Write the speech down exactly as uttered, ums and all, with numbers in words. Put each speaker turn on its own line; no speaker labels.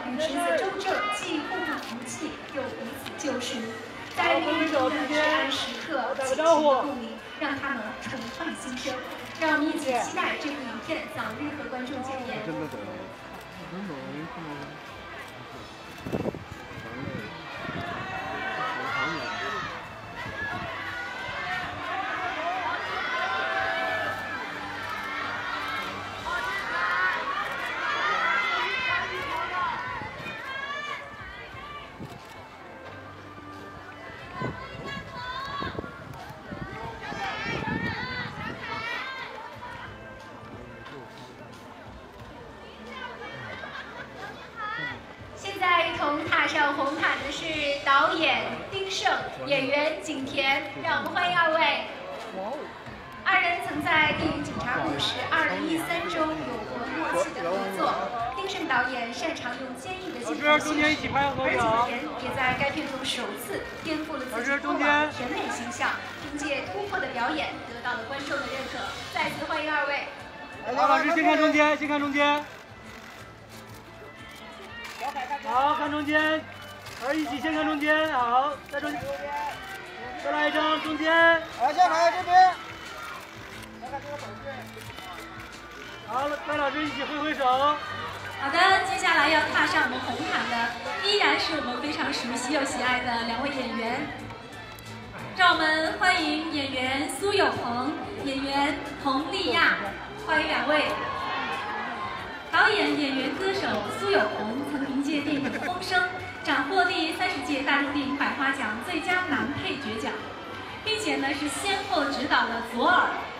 与妻子周正既互不服气，又彼此救赎。在命运中的至暗时刻，亲情的共鸣让他们重焕新生。让我们一起期待这部影片早日和观众见面。真的懂了，真懂了，看到了。 同踏上红毯的是导演丁晟、演员景甜，让我们欢迎二位。二人曾在电影《警察故事二零一三》中有过默契的合作。丁晟导演擅长用坚毅的镜头叙事，而景甜也在该片中首次颠覆了自己过往的甜美形象，凭借突破的表演得到了观众的认可。再次欢迎二位。
好，老师先看中间，先看中间。 好看中间，二一起先看中间，好，在中间，再来一张中间，来先看这边，好，各位老师一起挥挥手。
好的，接下来要踏上我们红毯的，依然是我们非常熟悉又喜爱的两位演员，让我们欢迎演员苏有朋、演员佟丽娅，欢迎两位。 导演、演员、歌手苏有朋曾凭借电影《风声》斩获第三十届大陆电影百花奖最佳男配角奖，并且呢是先后执导了《左耳》